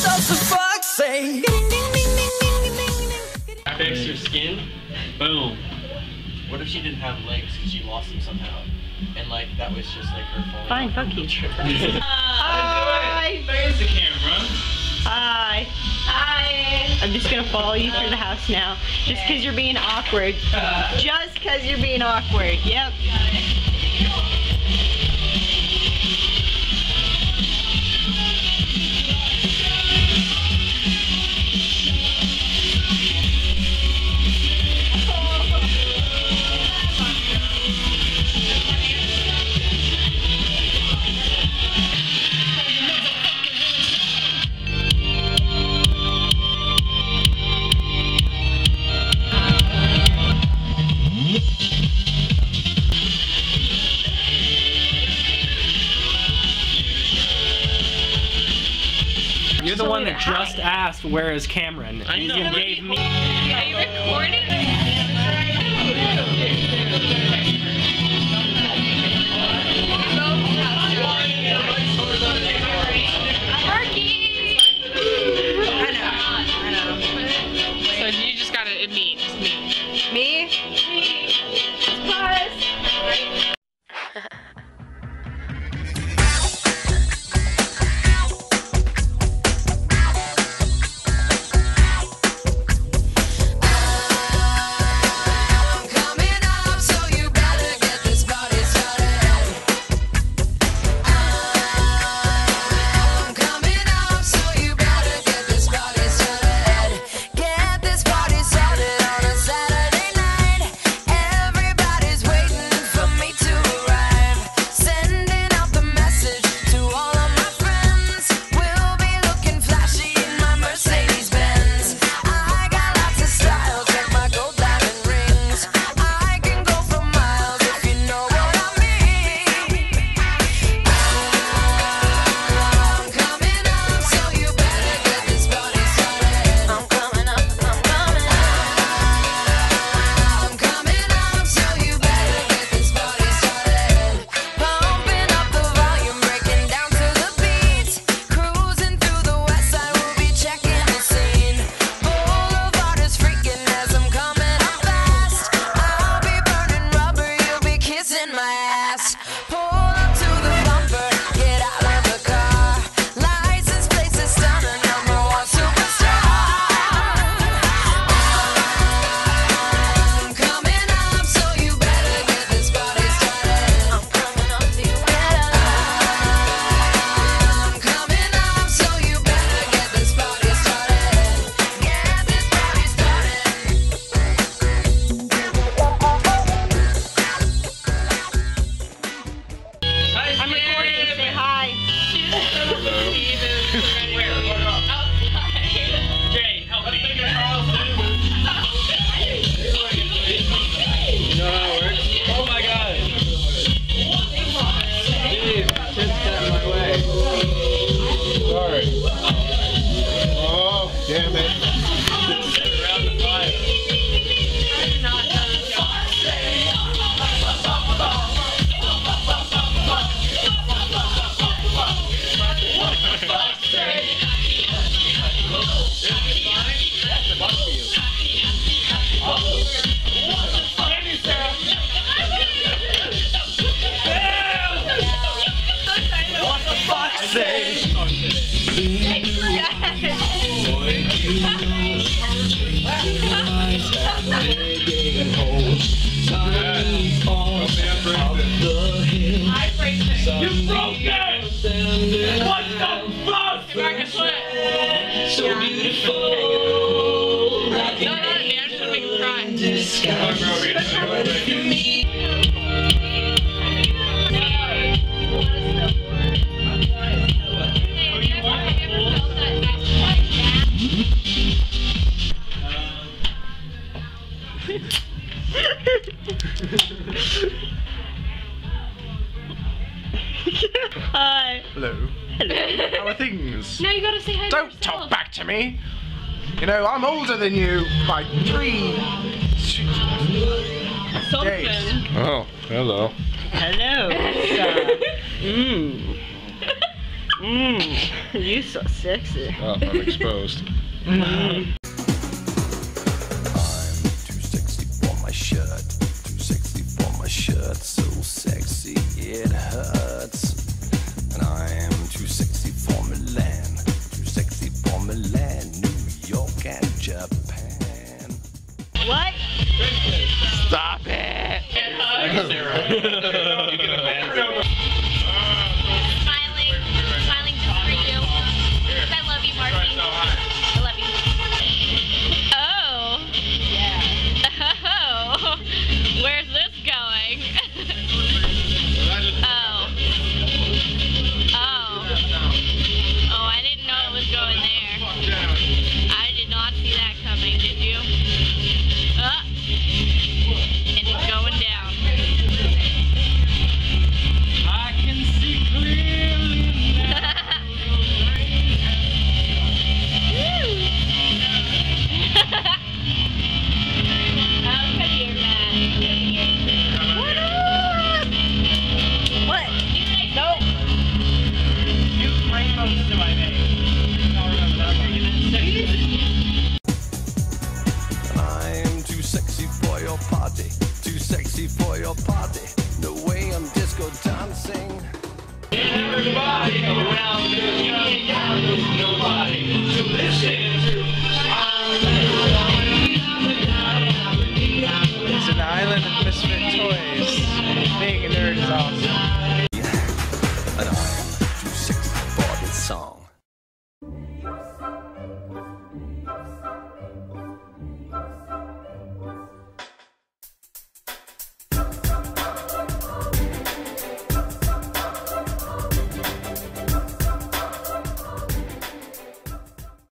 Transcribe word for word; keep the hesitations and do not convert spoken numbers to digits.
Fix her skin. Boom. What if she didn't have legs because she lost them somehow? And like that was just like her falling. Fine, fuck you. Hi. Face the camera. Hi. Hi. I'm just gonna follow you through the house now. Just because you're being awkward. Just because you're being awkward. Yep. You're the one that just asked, where is Cameron? I know. You gave me. Are you recording? Marky! I know. I know. So you just gotta admit, just me. Me? Surprise! You broke it! What the fuck? Back and sweat. So beautiful. No, not me. I'm just gonna make him Hi. Hello. Hello. How are things? No, you gotta say hi to Don't yourself. talk back to me. You know, I'm older than you by three Something. days. Oh, hello. Hello. Mmm. Mmm, you so sexy. Oh, I'm exposed. Mm. I'm too sexy for my shirt. Too sexy for my shirt. So sexy it hurts. And I am too sexy for Milan. Too sexy for Milan, New York and Japan. What? Stop it! Sarah. You can imagine.